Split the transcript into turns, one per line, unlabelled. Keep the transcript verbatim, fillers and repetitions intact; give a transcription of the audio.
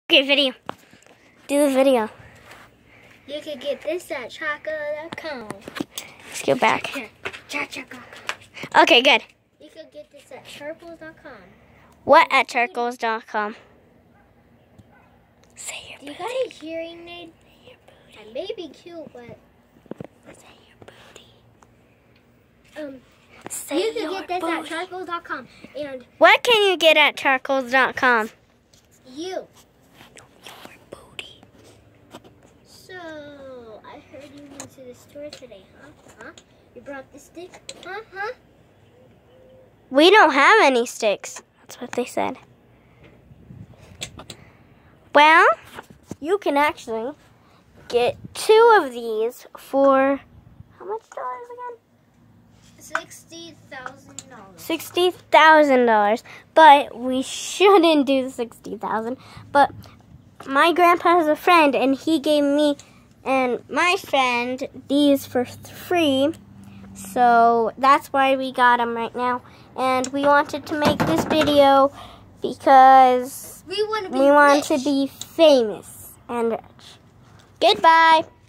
Okay, video. Do the video.
You can get this at choco dot com.
Let's go back.
choco dot com.
Okay, good.
You can get this at charcoals dot com.
What at charcoals dot com? Say your
Do you
booty.
got a hearing aid?
Say your booty.
I may be cute, but
Say your booty.
um,
Say
you can
your
get this
booty.
at charcoals dot com. And
What can you get at charcoals dot com?
you.
Your booty.
So, I heard you went to the store today, huh? Huh? You brought the stick? Huh? Huh?
We don't have any sticks. That's what they said. Well, you can actually get two of these for how much dollars again?
Sixty thousand dollars.
Sixty thousand dollars. But we shouldn't do the sixty thousand. But my grandpa has a friend, and he gave me and my friend these for free. So that's why we got them right now. And we wanted to make this video because
We want to be
we want
rich.
to be famous and rich. Goodbye.